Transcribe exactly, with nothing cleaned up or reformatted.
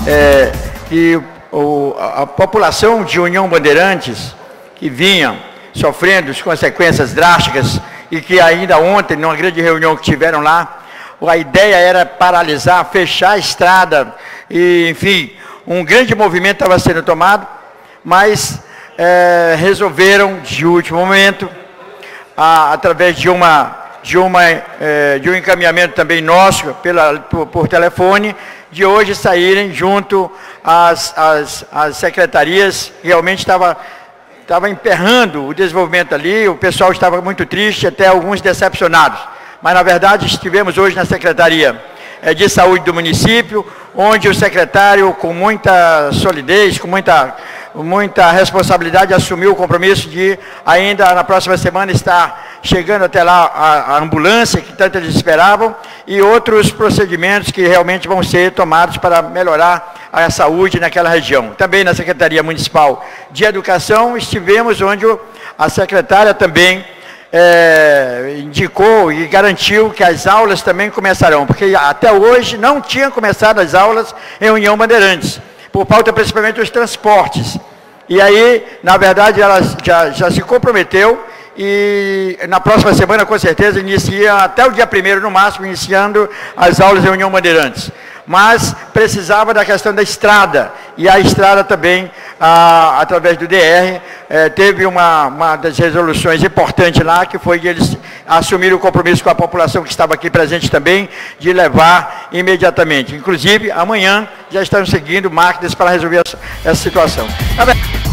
é, que o, a, a população de União Bandeirantes, que vinha sofrendo as consequências drásticas e que ainda ontem, numa grande reunião que tiveram lá, a ideia era paralisar, fechar a estrada, e, enfim, um grande movimento estava sendo tomado, mas é, resolveram, de último momento, a, através de, uma, de, uma, é, de um encaminhamento também nosso, pela, por, por telefone, de hoje saírem junto às, às, às secretarias. Realmente estava... Estava emperrando o desenvolvimento ali, o pessoal estava muito triste, até alguns decepcionados. Mas, na verdade, estivemos hoje na Secretaria de Saúde do município, onde o secretário, com muita solidez, com muita, muita responsabilidade, assumiu o compromisso de, ainda na próxima semana, estar chegando até lá a, a ambulância, que tanto eles esperavam, e outros procedimentos que realmente vão ser tomados para melhorar a saúde naquela região. Também na Secretaria Municipal de Educação estivemos, onde a secretária também é, indicou e garantiu que as aulas também começarão, porque até hoje não tinham começado as aulas em União Bandeirantes, por falta principalmente dos transportes. E aí, na verdade, ela já, já se comprometeu e na próxima semana, com certeza, inicia até o dia primeiro, no máximo, iniciando as aulas em União Bandeirantes. Mas precisava da questão da estrada, e a estrada também, ah, através do D R, eh, teve uma, uma das resoluções importantes lá, que foi de eles assumirem o compromisso com a população que estava aqui presente também, de levar imediatamente. Inclusive, amanhã já estão seguindo máquinas para resolver essa, essa situação.